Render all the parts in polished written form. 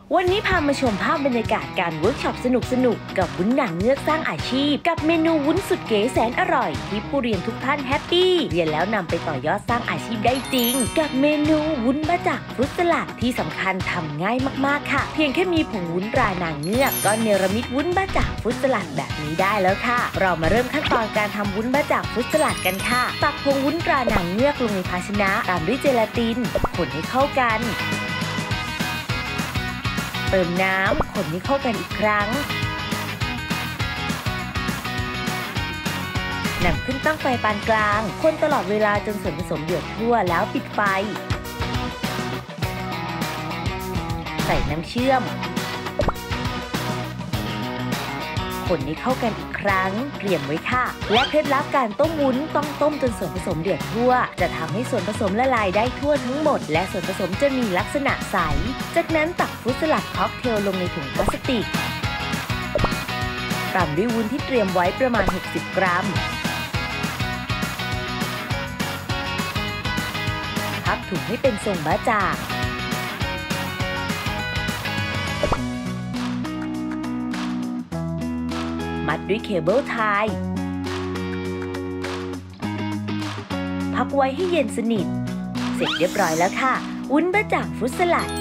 วันนี้พามาชมภาพบรรยากาศการเวิร์กช็อปสนุกกับวุ้นหนังเงือกสร้างอาชีพกับเมนูวุ้นสุดเก๋แสนอร่อยที่ผู้เรียนทุกท่านแฮปปี้เรียนแล้วนำไปต่อยอดสร้างอาชีพได้จริงกับเมนูวุ้นบะจ่างฟรุตสลัดที่สำคัญทำง่ายมากๆค่ะเพียงแค่มีผงวุ้นตรานางเงือกก็เนรมิตวุ้นบะจ่างฟรุตสลัดแบบนี้ได้แล้วค่ะเรามาเริ่มขั้นตอนการทำวุ้นบะจ่างฟรุตสลัดกันค่ะตักผงวุ้นตรานางเงือกลงในภาชนะตามด้วยเจลาตินคนให้เข้ากันเติมน้ำคนให้เข้ากันอีกครั้งนำขึ้นตั้งไฟปานกลางคนตลอดเวลาจนส่วนผสมเดือดทั่วแล้วปิดไฟใส่น้ำเชื่อมคนให้เข้ากันอีกครั้งเตรียมไว้ค่ะและเคล็ดลับการต้มวุ้นต้องต้มจนส่วนผสมเดือดทั่วจะทำให้ส่วนผสมละลายได้ทั่วทั้งหมดและส่วนผสมจะมีลักษณะใสจากนั้นตักฟรุตสลัดค็อกเทลลงในถุงพลาสติกตามด้วยวุ้นที่เตรียมไว้ประมาณ60 กรัมพับถุงให้เป็นทรงบะจ่างมัดด้วยเคเบิลไทยพักไว้ให้เย็นสนิทเสร็จเรียบร้อยแล้วค่ะวุ้นบะจ่างฟรุตสลัด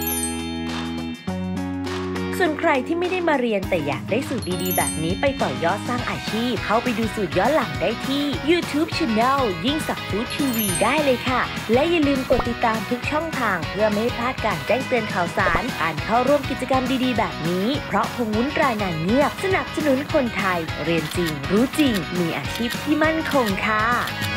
ส่วนใครที่ไม่ได้มาเรียนแต่อยากได้สูตรดีๆแบบนี้ไปต่อยอดสร้างอาชีพเข้าไปดูสูตรย้อนหลังได้ที่ YouTube Channel ยิ่งศักดิ์ฟู้ดทีวีได้เลยค่ะและอย่าลืมกดติดตามทุกช่องทางเพื่อไม่ให้พลาดการแจ้งเตือนข่าวสารการเข้าร่วมกิจกรรมดีๆแบบนี้เพราะผงวุ้นตรานางเงือกสนับสนุนคนไทยเรียนจริงรู้จริงมีอาชีพที่มั่นคงค่ะ